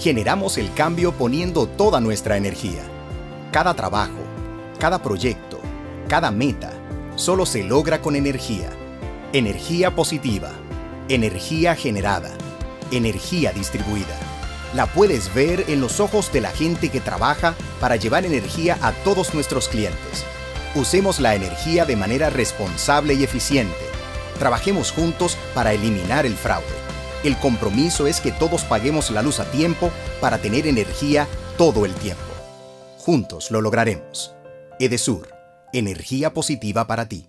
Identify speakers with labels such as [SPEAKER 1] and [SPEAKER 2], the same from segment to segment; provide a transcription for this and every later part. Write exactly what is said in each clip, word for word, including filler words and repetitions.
[SPEAKER 1] Generamos el cambio poniendo toda nuestra energía. Cada trabajo, cada proyecto, cada meta, solo se logra con energía. Energía positiva, energía generada, energía distribuida. La puedes ver en los ojos de la gente que trabaja para llevar energía a todos nuestros clientes. Usemos la energía de manera responsable y eficiente. Trabajemos juntos para eliminar el fraude. El compromiso es que todos paguemos la luz a tiempo para tener energía todo el tiempo. Juntos lo lograremos. Edesur, energía positiva para ti.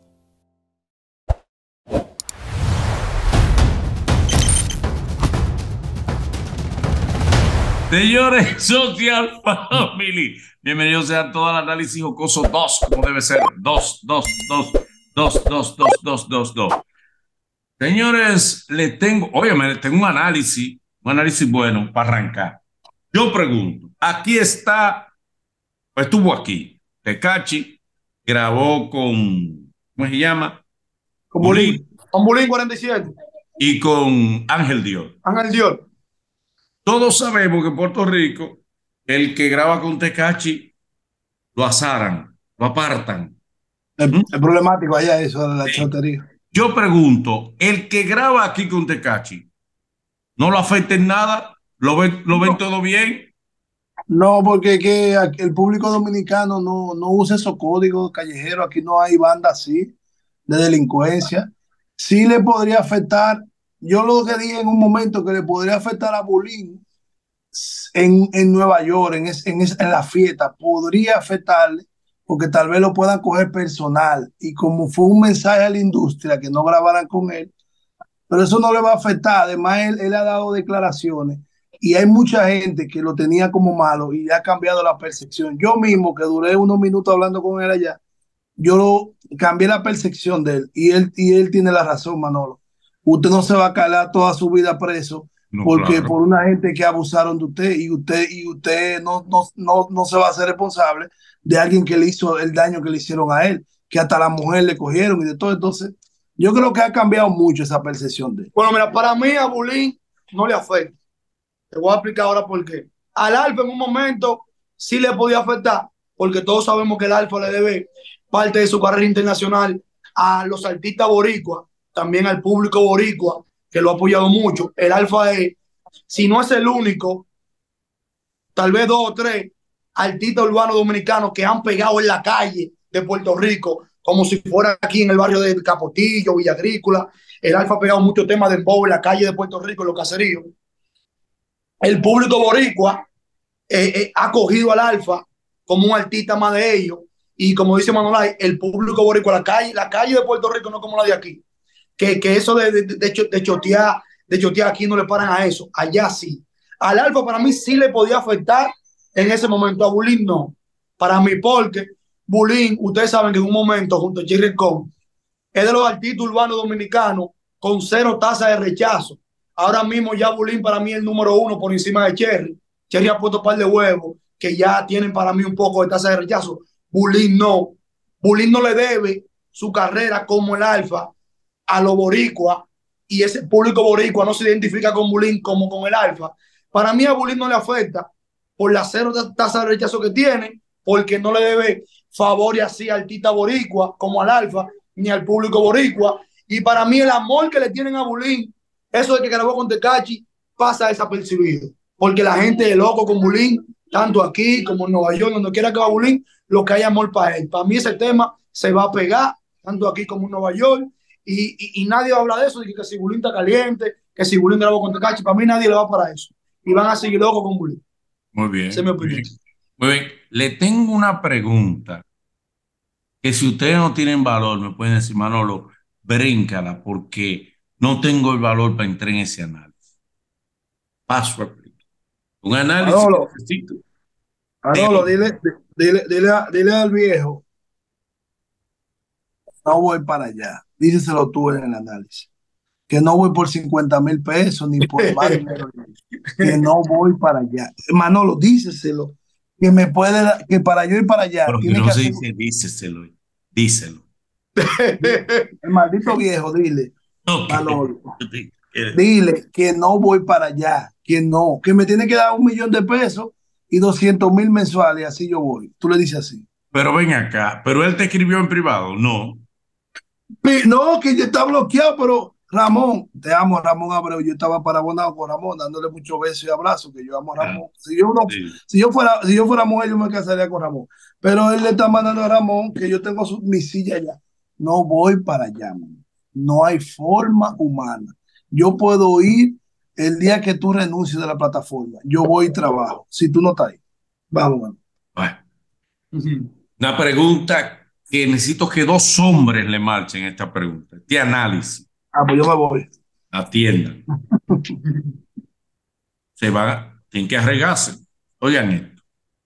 [SPEAKER 2] Señores, Social Family, bienvenidos a todo el análisis jocoso dos, como debe ser, dos, dos, dos, dos, dos, dos, dos, dos, dos. Señores, le tengo, óyeme, tengo un análisis, un análisis bueno para arrancar. Yo pregunto, aquí está, estuvo aquí, Tekashi, grabó con, ¿cómo se llama?
[SPEAKER 3] Con Bulín, con Bulín cuarenta y siete.
[SPEAKER 2] Y con Ángel Dior.
[SPEAKER 3] Ángel Dior.
[SPEAKER 2] Todos sabemos que en Puerto Rico, el que graba con Tekashi, lo asaran, lo apartan.
[SPEAKER 3] Es, ¿Mm? es problemático allá eso de la sí. chotería.
[SPEAKER 2] Yo pregunto, el que graba aquí con Tekashi, ¿no lo afecta en nada? ¿Lo ven, lo ven no. todo bien?
[SPEAKER 3] No, porque que el público dominicano no, no usa esos códigos callejeros. Aquí no hay banda así de delincuencia. Sí le podría afectar. Yo lo que dije en un momento que le podría afectar a Bulín en, en Nueva York, en, es, en, es, en la fiesta, podría afectarle porque tal vez lo puedan coger personal y como fue un mensaje a la industria que no grabaran con él, pero eso no le va a afectar. Además, él, él ha dado declaraciones y hay mucha gente que lo tenía como malo y ha cambiado la percepción. Yo mismo, que duré unos minutos hablando con él allá, yo lo, cambié la percepción de él y él, y él tiene la razón, Manolo. Usted no se va a calar toda su vida preso no, porque claro. por una gente que abusaron de usted y usted y usted no, no, no, no se va a hacer responsable de alguien que le hizo el daño que le hicieron a él, que hasta la mujer le cogieron y de todo. Entonces, yo creo que ha cambiado mucho esa percepción de él.
[SPEAKER 4] Bueno, mira, para mí a Bulín no le afecta. Te voy a explicar ahora por qué. Al Alfa en un momento sí le podía afectar, porque todos sabemos que el Alfa le debe parte de su carrera internacional a los artistas boricuas, también al público boricua, que lo ha apoyado mucho. El Alfa es, si no es el único, tal vez dos o tres artistas urbanos dominicanos que han pegado en la calle de Puerto Rico, como si fuera aquí en el barrio de Capotillo, Villa Agrícola. El Alfa ha pegado muchos temas de dembow en la calle de Puerto Rico, en los caseríos. El público boricua eh, eh, ha cogido al Alfa como un artista más de ellos. Y como dice Manolay, el público boricua, la calle, la calle de Puerto Rico no como la de aquí. Que, que eso de, de, de, de, chotear, de chotear aquí no le paran a eso. Allá sí. Al Alfa para mí sí le podía afectar en ese momento. A Bulín no. Para mí, porque Bulín, ustedes saben que en un momento junto a Cherry Con es de los artistas urbanos dominicanos con cero tasa de rechazo. Ahora mismo ya Bulín para mí es el número uno por encima de Cherry. Cherry ha puesto un par de huevos que ya tienen para mí un poco de tasa de rechazo. Bulín no. Bulín no le debe su carrera como el Alfa a los boricua y ese público boricua no se identifica con Bulín como con el Alfa. Para mí a Bulín no le afecta por la cero tasa de rechazo que tiene, porque no le debe favor y así al artista boricua como al Alfa ni al público boricua. Y para mí el amor que le tienen a Bulín, eso de que grabó con Tekashi, pasa desapercibido, porque la gente es loco con Bulín, tanto aquí como en Nueva York, donde quiera que va Bulín, lo que hay amor para él. Para mí ese tema se va a pegar, tanto aquí como en Nueva York, y, y, y nadie va a hablar de eso, de que, que si Bulín está caliente, que si Bulín grabó con Tekashi, para mí nadie le va para eso. Y van a seguir locos con Bulín.
[SPEAKER 2] Muy bien. Esa es mi opinión. Muy bien. Le tengo una pregunta, que si ustedes no tienen valor, me pueden decir, Manolo, bríncala, porque no tengo el valor para entrar en ese análisis. Paso a explicar. Un análisis
[SPEAKER 3] Manolo,
[SPEAKER 2] que necesito.
[SPEAKER 3] Manolo, dile, dile, dile, dile al viejo, no voy para allá. Díselo tú en el análisis. Que no voy por cincuenta mil pesos ni por más dinero. Que no voy para allá. Manolo, díselo. Que me puede dar, que para yo ir para allá.
[SPEAKER 2] Pero
[SPEAKER 3] tiene
[SPEAKER 2] no
[SPEAKER 3] que
[SPEAKER 2] se
[SPEAKER 3] hacer...
[SPEAKER 2] dice, díselo. Díselo.
[SPEAKER 3] El maldito viejo, dile.
[SPEAKER 2] Okay.
[SPEAKER 3] Manolo, Dile que no voy para allá, que no, que me tiene que dar un millón de pesos y doscientos mil mensuales, así yo voy. Tú le dices así.
[SPEAKER 2] Pero ven acá, pero él te escribió en privado, no.
[SPEAKER 3] No, que ya está bloqueado, pero Ramón, te amo, Ramón Abreu. Yo estaba para abonado con Ramón, dándole muchos besos y abrazos, que yo amo a
[SPEAKER 2] Ah,
[SPEAKER 3] Ramón. Si yo, no,
[SPEAKER 2] sí.
[SPEAKER 3] si yo fuera, si yo fuera mujer, yo me casaría con Ramón. Pero él le está mandando a Ramón que yo tengo su, mi silla allá. No voy para allá, man. No hay forma humana. Yo puedo ir el día que tú renuncies de la plataforma. Yo voy y trabajo. Si tú no estás ahí. Vamos, man.
[SPEAKER 2] Bueno,
[SPEAKER 4] Ujú.
[SPEAKER 2] una pregunta que necesito que dos hombres le marchen esta pregunta. Este análisis,
[SPEAKER 3] Ah, pues yo me voy.
[SPEAKER 2] atiendan. Se van, tienen que arregarse. Oigan esto.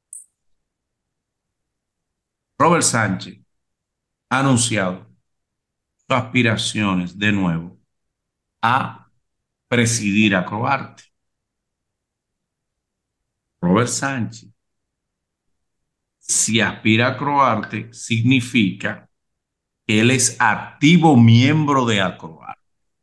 [SPEAKER 2] Robert Sánchez ha anunciado sus aspiraciones de nuevo a presidir a Croarte. Robert Sánchez, si aspira a Croarte, significa que él es activo miembro de Acroarte.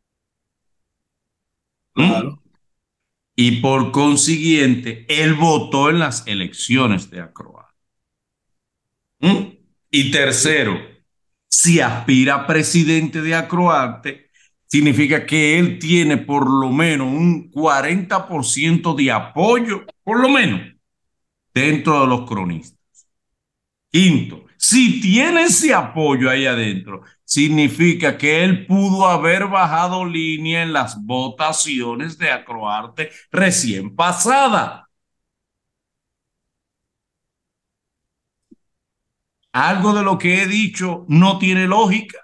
[SPEAKER 2] ¿Mm?
[SPEAKER 3] Claro.
[SPEAKER 2] Y por consiguiente, él votó en las elecciones de Acroarte. ¿Mm? Y tercero, si aspira a presidente de Acroarte, significa que él tiene por lo menos un cuarenta por ciento de apoyo, por lo menos, dentro de los cronistas. Quinto, si tiene ese apoyo ahí adentro, significa que él pudo haber bajado línea en las votaciones de Acroarte recién pasada. Algo de lo que he dicho no tiene lógica.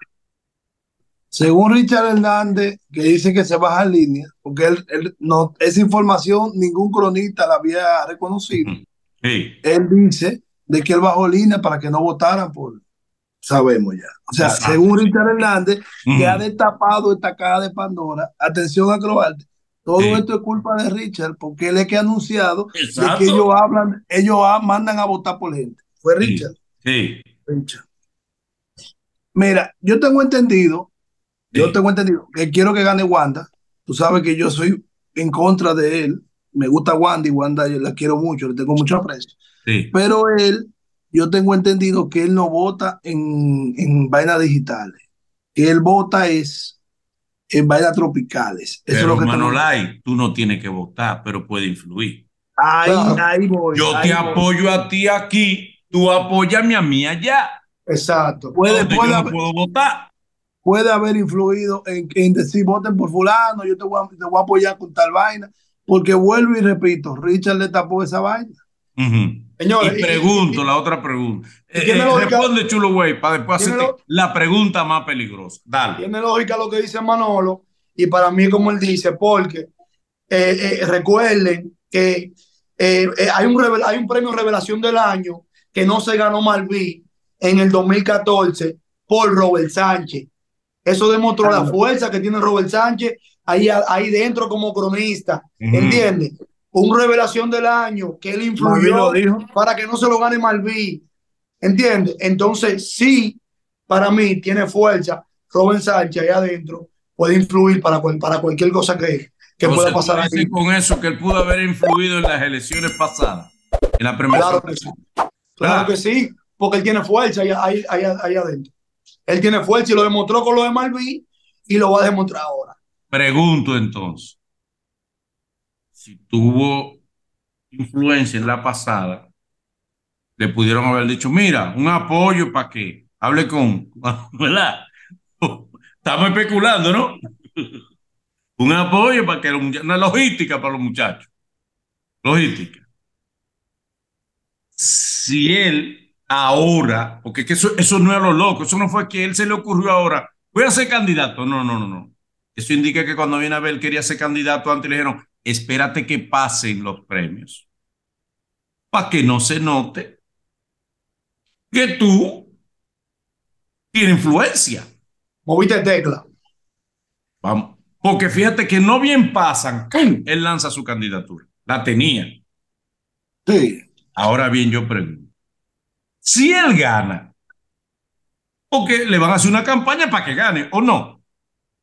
[SPEAKER 3] Según Richard Hernández, que dice que se baja en línea, porque él, él no, esa información ningún cronista la había reconocido.
[SPEAKER 2] Sí,
[SPEAKER 3] Él dice de que él bajó línea para que no votaran por, sabemos ya. O sea,
[SPEAKER 2] exacto.
[SPEAKER 3] según Richard Hernández, que ha
[SPEAKER 2] Ujú.
[SPEAKER 3] destapado esta caja de Pandora, atención a Croarte, todo
[SPEAKER 2] Sí,
[SPEAKER 3] esto es culpa de Richard, porque él es que ha anunciado de que ellos
[SPEAKER 2] exacto.
[SPEAKER 3] hablan, ellos ha- mandan a votar por gente. Fue Richard.
[SPEAKER 2] Sí, sí,
[SPEAKER 3] Richard. Mira, yo tengo entendido Yo
[SPEAKER 2] sí,
[SPEAKER 3] tengo entendido que quiero que gane Wanda. Tú sabes que yo soy en contra de él. Me gusta Wanda y Wanda yo la quiero mucho, le tengo mucho aprecio.
[SPEAKER 2] sí.
[SPEAKER 3] Pero él, yo tengo entendido que él no vota en, en vainas digitales. Que él vota es en vainas tropicales. Eso es lo
[SPEAKER 2] Pero
[SPEAKER 3] que tengo entendido.
[SPEAKER 2] Manolay, tú no tienes que votar, pero puede influir.
[SPEAKER 3] Ahí,
[SPEAKER 4] Claro,
[SPEAKER 3] ahí voy,
[SPEAKER 2] Yo te
[SPEAKER 3] ahí voy.
[SPEAKER 2] apoyo a ti aquí, tú apóyame a mí allá,
[SPEAKER 4] exacto.
[SPEAKER 3] Puede,
[SPEAKER 2] donde yo
[SPEAKER 3] puede,
[SPEAKER 2] no
[SPEAKER 3] haber,
[SPEAKER 2] puedo votar.
[SPEAKER 3] puede haber influido en, en decir voten por fulano, yo te voy, a, te voy a apoyar con tal vaina. Porque vuelvo y repito, Richard le tapó esa vaina.
[SPEAKER 2] Ujú. Y
[SPEAKER 4] Señores, y, y-
[SPEAKER 2] pregunto,
[SPEAKER 4] y-
[SPEAKER 2] la otra pregunta.
[SPEAKER 4] y
[SPEAKER 2] Eh,
[SPEAKER 4] tiene
[SPEAKER 2] eh,
[SPEAKER 4] lógica,
[SPEAKER 2] responde, Chulo Güey, para después
[SPEAKER 4] tiene,
[SPEAKER 2] hacerte
[SPEAKER 4] lo-
[SPEAKER 2] la pregunta más peligrosa. Dale.
[SPEAKER 4] tiene lógica lo que dice Manolo, y para mí, como él dice, porque eh, eh, recuerden que eh, eh, hay, un revel- hay un premio Revelación del Año que no se ganó Malví en el dos mil catorce por Robert Sánchez. Eso demostró la fuerza que tiene Robert Sánchez ahí, ahí dentro como cronista.
[SPEAKER 2] Ujú.
[SPEAKER 4] ¿Entiendes? Un Revelación del Año que él
[SPEAKER 3] Malví lo
[SPEAKER 4] influyó
[SPEAKER 3] dijo.
[SPEAKER 4] para que no se lo gane Malví. ¿Entiendes? Entonces, sí, para mí tiene fuerza. Robert Sánchez ahí adentro puede influir para, cual- para cualquier cosa que, que pueda
[SPEAKER 2] Entonces, tú
[SPEAKER 4] pasar
[SPEAKER 2] dices
[SPEAKER 4] ahí.
[SPEAKER 2] con eso que él pudo haber influido en las elecciones pasadas, en la primera.
[SPEAKER 4] Claro que sí. Claro que sí, porque él tiene fuerza ahí, ahí, ahí, ahí adentro. Él tiene fuerza y lo demostró con lo de Malví y lo va a demostrar ahora.
[SPEAKER 2] Pregunto entonces, si tuvo influencia en la pasada, le pudieron haber dicho, mira, un apoyo para que hable con, ¿verdad? Estamos especulando, ¿no? Un apoyo para que los muchachos, una logística para los muchachos. Logística. Si él ahora, porque que eso, eso no es lo loco, eso no fue que él se le ocurrió ahora, voy a ser candidato. No, no, no, no. Eso indica que cuando viene a ver, él quería ser candidato antes, le dijeron, espérate que pasen los premios, para que no se note que tú tienes influencia.
[SPEAKER 4] Moviste tecla.
[SPEAKER 2] Vamos. Porque fíjate que no bien pasan, ¡pum! Él lanza su candidatura. La tenía.
[SPEAKER 3] Sí.
[SPEAKER 2] Ahora bien, yo pregunto, si él gana, porque le van a hacer una campaña para que gane o no.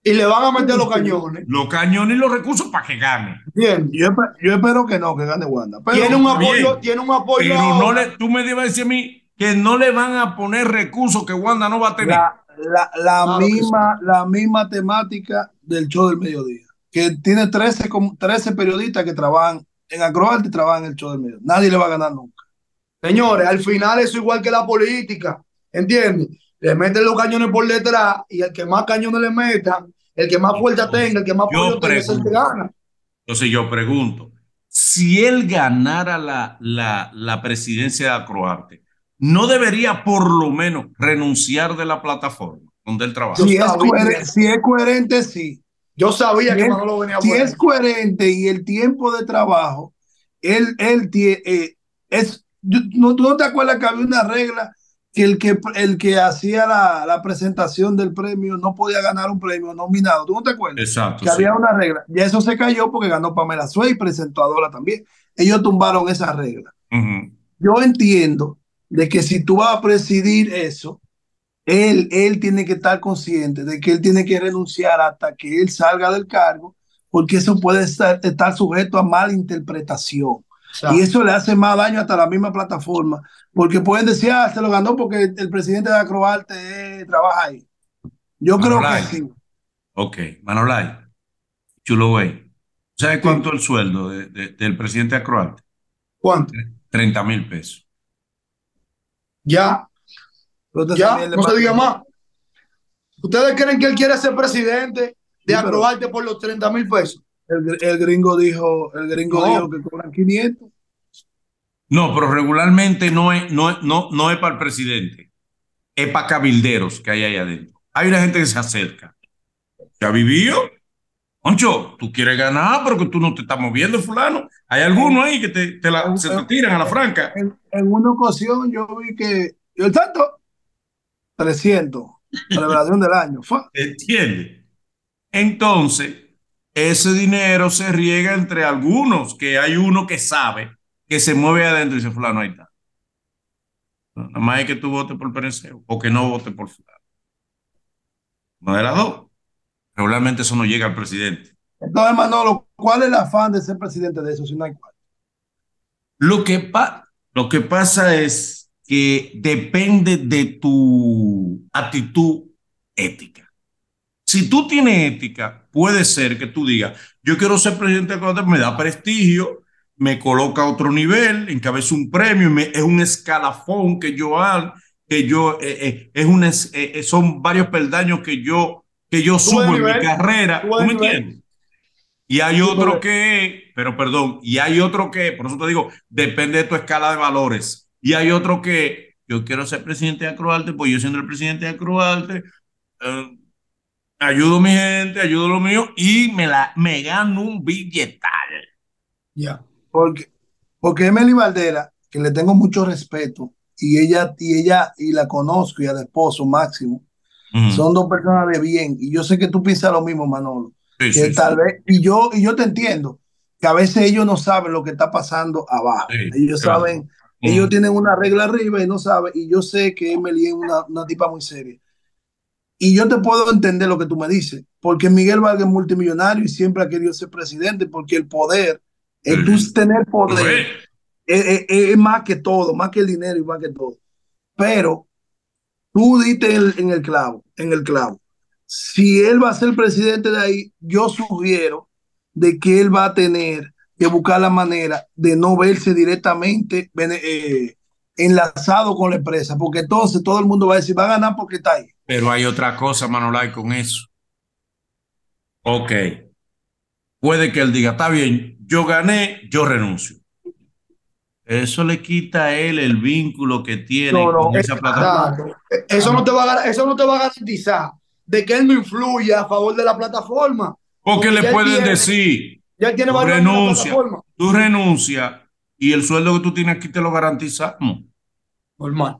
[SPEAKER 4] y le van a meter los cañones.
[SPEAKER 2] Los cañones y los recursos para que gane.
[SPEAKER 4] Bien.
[SPEAKER 3] Yo, yo espero que no, que gane Wanda. Pero,
[SPEAKER 4] Tiene un apoyo,
[SPEAKER 2] bien,
[SPEAKER 4] tiene un apoyo.
[SPEAKER 2] Pero no le, tú me debes decir a mí que no le van a poner recursos que Wanda no va a tener.
[SPEAKER 3] La, la, la
[SPEAKER 4] Claro
[SPEAKER 3] misma, la misma temática del show del mediodía, que tiene trece, com- trece periodistas que trabajan en Acroarte y trabajan en el show del mediodía. Nadie le va a ganar nunca.
[SPEAKER 4] Señores, al final eso igual que la política, ¿entiendes? Le meten los cañones por detrás y el que más cañones le metan, el que más fuerza tenga, el que más
[SPEAKER 2] Yo
[SPEAKER 4] apoyo tenga, es el que
[SPEAKER 2] pregunto.
[SPEAKER 4] gana.
[SPEAKER 2] Entonces yo pregunto, si él ganara la, la, la presidencia de Acroarte, ¿no debería por lo menos renunciar de la plataforma donde él trabaja?
[SPEAKER 4] Yo
[SPEAKER 3] Si es,
[SPEAKER 4] sabía.
[SPEAKER 3] coherente, si es coherente, sí.
[SPEAKER 4] Yo sabía
[SPEAKER 3] Si
[SPEAKER 4] que
[SPEAKER 3] es,
[SPEAKER 4] Manolo venía
[SPEAKER 3] si
[SPEAKER 4] por ahí.
[SPEAKER 3] es coherente y el tiempo de trabajo, él, él tie- eh, es, yo- no, ¿tú no te acuerdas que había una regla que el que, el que hacía la, la presentación del premio no podía ganar un premio nominado? ¿Tú no te acuerdas?
[SPEAKER 2] Exacto,
[SPEAKER 3] Que
[SPEAKER 2] sí.
[SPEAKER 3] había una regla. Ya eso se cayó porque ganó Pamela Suey y presentó a Dora también. Ellos tumbaron esa regla.
[SPEAKER 2] Ujú.
[SPEAKER 3] Yo entiendo de que si tú vas a presidir eso, él, él tiene que estar consciente de que él tiene que renunciar hasta que él salga del cargo, porque eso puede estar, estar sujeto a mala interpretación.
[SPEAKER 4] O sea,
[SPEAKER 3] Y eso le hace más daño hasta la misma plataforma, porque pueden decir, ah, se lo ganó porque el presidente de Acroarte eh, trabaja ahí. Yo creo que
[SPEAKER 2] Manolay.
[SPEAKER 3] sí.
[SPEAKER 2] Ok, Manolay, Chulo güey. ¿Sabes
[SPEAKER 4] sí.
[SPEAKER 2] cuánto es el sueldo de- de- del presidente de Acroarte?
[SPEAKER 4] ¿Cuánto?
[SPEAKER 2] treinta mil pesos.
[SPEAKER 4] Ya,
[SPEAKER 3] Pero usted
[SPEAKER 4] ya,
[SPEAKER 3] también le
[SPEAKER 4] no se
[SPEAKER 3] manda-
[SPEAKER 4] diga más. ¿Ustedes creen que él quiere ser presidente de
[SPEAKER 3] Sí, pero-
[SPEAKER 4] Acroarte por los treinta mil pesos?
[SPEAKER 3] El, el gringo dijo, el gringo
[SPEAKER 4] No.
[SPEAKER 3] dijo que cobran quinientos.
[SPEAKER 2] No, pero regularmente no es, no, es- no, no es para el presidente, es para cabilderos que hay ahí adentro. Hay una gente que se acerca. ¿Ya vivió? Concho, tú quieres ganar, pero que tú no te estás moviendo, fulano. Hay algunos ahí que te, te la-
[SPEAKER 3] En,
[SPEAKER 2] se te
[SPEAKER 3] en-
[SPEAKER 2] tiran a la franca.
[SPEAKER 3] en- en una ocasión yo vi que, yo el tanto, trescientos, celebración del año. Fa.
[SPEAKER 2] ¿Entiendes? Entonces, ese dinero se riega entre algunos, que hay uno que sabe, que se mueve adentro y dice, fulano, ahí está. Nada más es que tú votes por Pereceo o que no votes por fulano. No de las dos. Regularmente eso no llega al presidente.
[SPEAKER 3] Entonces, Manolo, ¿cuál es el afán de ser presidente de eso si no hay cual?
[SPEAKER 2] Lo que, pa- lo que pasa es que depende de tu actitud ética. Si tú tienes ética, puede ser que tú digas, yo quiero ser presidente de Ecuador, me da prestigio, me coloca a otro nivel, encabezo un premio, me- es un escalafón que yo hago, que yo, eh, eh, es un es- eh, eh, son varios peldaños que yo, que yo
[SPEAKER 4] Sube de
[SPEAKER 2] subo en mi
[SPEAKER 4] nivel,
[SPEAKER 2] carrera.
[SPEAKER 4] sube de
[SPEAKER 2] ¿Tú me
[SPEAKER 4] nivel.
[SPEAKER 2] entiendes? Y hay
[SPEAKER 4] Sí,
[SPEAKER 2] otro
[SPEAKER 4] pero-
[SPEAKER 2] que, pero perdón, y hay otro que, por eso te digo, depende de tu escala de valores. Y hay otro que, yo quiero ser presidente de Acroarte, pues yo siendo el presidente de Acroarte, eh, ayudo a mi gente, ayudo a lo mío y me, la, me gano un billetal.
[SPEAKER 4] Ya.
[SPEAKER 3] Porque, porque Emily Valdera, que le tengo mucho respeto, y ella, y ella, y la conozco, y al esposo Máximo,
[SPEAKER 2] Ujú.
[SPEAKER 3] son dos personas de bien, y yo sé que tú piensas lo mismo, Manolo,
[SPEAKER 2] Sí,
[SPEAKER 3] que
[SPEAKER 2] sí,
[SPEAKER 3] tal
[SPEAKER 2] sí.
[SPEAKER 3] vez, y yo, y yo te entiendo, que a veces ellos no saben lo que está pasando abajo,
[SPEAKER 2] Sí,
[SPEAKER 3] ellos
[SPEAKER 2] claro.
[SPEAKER 3] saben,
[SPEAKER 2] Ujú.
[SPEAKER 3] ellos tienen una regla arriba y no saben, y yo sé que Emily es una, una tipa muy seria. Y yo te puedo entender lo que tú me dices, porque Miguel Vargas es multimillonario y siempre ha querido ser presidente, porque el poder, el tú
[SPEAKER 2] Sí.
[SPEAKER 3] tener
[SPEAKER 2] Lo
[SPEAKER 3] poder,
[SPEAKER 2] es.
[SPEAKER 3] es, es- es más que todo, más que el dinero y más que todo. Pero tú diste en el, en el clavo, en el clavo. Si él va a ser presidente de ahí, yo sugiero de que él va a tener que buscar la manera de no verse directamente bene- eh, enlazado con la empresa, porque entonces todo el mundo va a decir, va a ganar porque está ahí.
[SPEAKER 2] Pero hay otra cosa, Manolay, con eso. Ok. Puede que él diga, está bien, yo gané, yo renuncio. Eso le quita a él el vínculo que tiene
[SPEAKER 3] No, no,
[SPEAKER 2] con esa plataforma.
[SPEAKER 4] Exacto. Eso no te va a, gar- eso no te va a garantizar de que él no influya a favor de la plataforma.
[SPEAKER 2] Porque le
[SPEAKER 4] ya él
[SPEAKER 2] pueden
[SPEAKER 4] tiene-
[SPEAKER 2] decir,
[SPEAKER 4] Ya él tiene
[SPEAKER 2] tú
[SPEAKER 4] varios años en la
[SPEAKER 2] renuncias,
[SPEAKER 4] plataforma.
[SPEAKER 2] tú renuncias y el sueldo que tú tienes aquí te lo garantizamos.
[SPEAKER 4] Normal.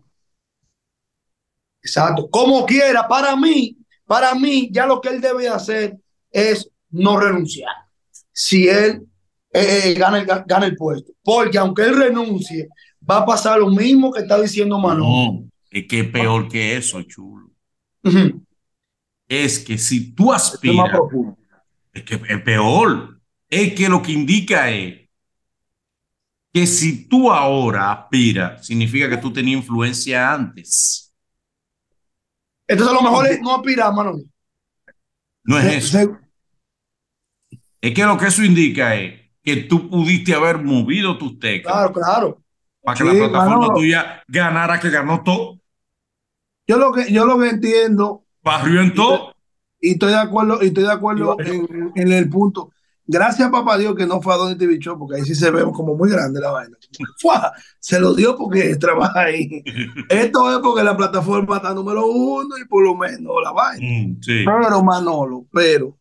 [SPEAKER 4] Exacto. Como quiera, para mí, para mí, ya lo que él debe hacer es no renunciar. Si él eh, eh, gana, el, gana el puesto. Porque aunque él renuncie, va a pasar lo mismo que está diciendo Manolo.
[SPEAKER 2] No, es que es peor que eso, chulo.
[SPEAKER 4] Ujú.
[SPEAKER 2] es que si tú
[SPEAKER 3] Es más
[SPEAKER 2] aspiras,
[SPEAKER 3] profundo.
[SPEAKER 2] es que es peor, es que lo que indica es que si tú ahora aspiras, significa que tú tenías influencia antes.
[SPEAKER 4] Entonces a lo mejor
[SPEAKER 3] Ok.
[SPEAKER 4] es no aspirar, mano.
[SPEAKER 2] No es
[SPEAKER 3] Se-
[SPEAKER 2] eso.
[SPEAKER 3] se-
[SPEAKER 2] Es que lo que eso indica es que tú pudiste haber movido tus teclas
[SPEAKER 4] Claro, claro.
[SPEAKER 2] para que la
[SPEAKER 3] sí,
[SPEAKER 2] plataforma
[SPEAKER 3] Manolo,
[SPEAKER 2] tuya ganara, que ganó todo,
[SPEAKER 3] yo lo que, yo lo que entiendo,
[SPEAKER 2] barrió en
[SPEAKER 3] y,
[SPEAKER 2] todo.
[SPEAKER 3] y estoy de acuerdo, y estoy de
[SPEAKER 4] Y
[SPEAKER 3] acuerdo
[SPEAKER 4] barrió.
[SPEAKER 3] en, en el punto. Gracias, papá Dios, que no fue a Donny T V Show, porque ahí sí se ve como muy grande la vaina. ¡Fua! Se lo dio porque trabaja ahí. Esto es porque la plataforma está número uno y por lo menos la vaina.
[SPEAKER 2] Mm, sí.
[SPEAKER 3] Pero, Manolo, pero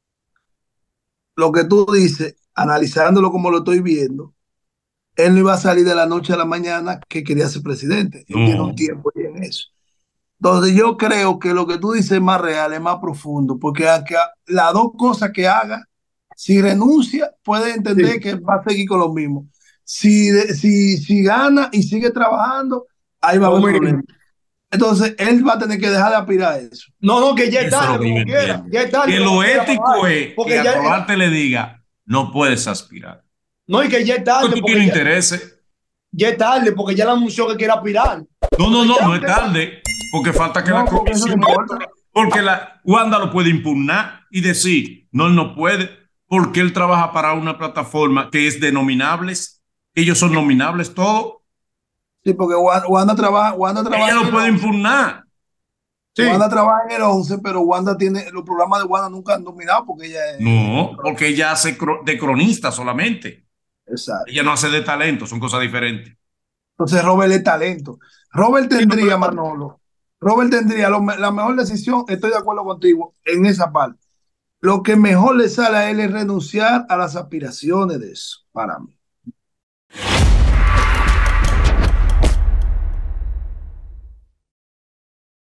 [SPEAKER 3] lo que tú dices, analizándolo como lo estoy viendo, él no iba a salir de la noche a la mañana que quería ser presidente. Él tiene un
[SPEAKER 2] No.
[SPEAKER 3] tiempo ya en eso. Entonces yo creo que lo que tú dices es más real, es más profundo, porque aunque las dos cosas que haga, si renuncia, puede entender
[SPEAKER 4] Sí.
[SPEAKER 3] que va a seguir con lo mismo. Si, de- si, si gana y sigue trabajando, ahí va a
[SPEAKER 4] Lo
[SPEAKER 3] haber
[SPEAKER 4] mismo.
[SPEAKER 3] problemas. Entonces él va a tener que dejar de aspirar a eso.
[SPEAKER 4] No, no, que ya es
[SPEAKER 2] Eso es
[SPEAKER 4] tarde
[SPEAKER 2] lo que yo
[SPEAKER 4] como quiera.
[SPEAKER 2] entiendo.
[SPEAKER 4] Ya es tarde
[SPEAKER 2] Que
[SPEAKER 4] como
[SPEAKER 2] lo
[SPEAKER 4] quiera para
[SPEAKER 2] ético
[SPEAKER 4] bajar.
[SPEAKER 2] es que
[SPEAKER 4] Porque
[SPEAKER 2] a
[SPEAKER 4] ya,
[SPEAKER 2] Rolarte le diga, no puedes aspirar.
[SPEAKER 4] no, y que ya es
[SPEAKER 2] Porque
[SPEAKER 4] tarde
[SPEAKER 2] tú
[SPEAKER 4] porque
[SPEAKER 2] tienes
[SPEAKER 4] ya,
[SPEAKER 2] intereses.
[SPEAKER 4] ya es tarde porque ya le anunció que quiere aspirar.
[SPEAKER 2] No, no,
[SPEAKER 4] Entonces
[SPEAKER 2] no,
[SPEAKER 4] ya
[SPEAKER 2] no es
[SPEAKER 4] usted-
[SPEAKER 2] tarde, porque falta que la
[SPEAKER 3] No, porque eso no
[SPEAKER 2] comisión,
[SPEAKER 3] importa.
[SPEAKER 2] porque la Wanda lo puede impugnar y decir, no, él no puede, porque él trabaja para una plataforma que es de nominables, ellos son nominables todos,
[SPEAKER 3] Sí, porque Wanda, Wanda trabaja, Wanda trabaja
[SPEAKER 2] ella
[SPEAKER 3] en
[SPEAKER 2] lo
[SPEAKER 3] el
[SPEAKER 2] puede
[SPEAKER 3] once.
[SPEAKER 2] impugnar.
[SPEAKER 4] Sí.
[SPEAKER 3] Wanda trabaja en el once, pero Wanda tiene, los programas de Wanda nunca han dominado porque ella es...
[SPEAKER 2] No, porque ella hace cro- de cronista solamente.
[SPEAKER 3] Exacto.
[SPEAKER 2] Ella no hace de talento, son cosas diferentes.
[SPEAKER 3] Entonces Robert es talento. Robert
[SPEAKER 4] Sí, no,
[SPEAKER 3] tendría,
[SPEAKER 4] pero-
[SPEAKER 3] Manolo, Robert tendría lo me- la mejor decisión, estoy de acuerdo contigo en esa parte. Lo que mejor le sale a él es renunciar a las aspiraciones de eso, para mí.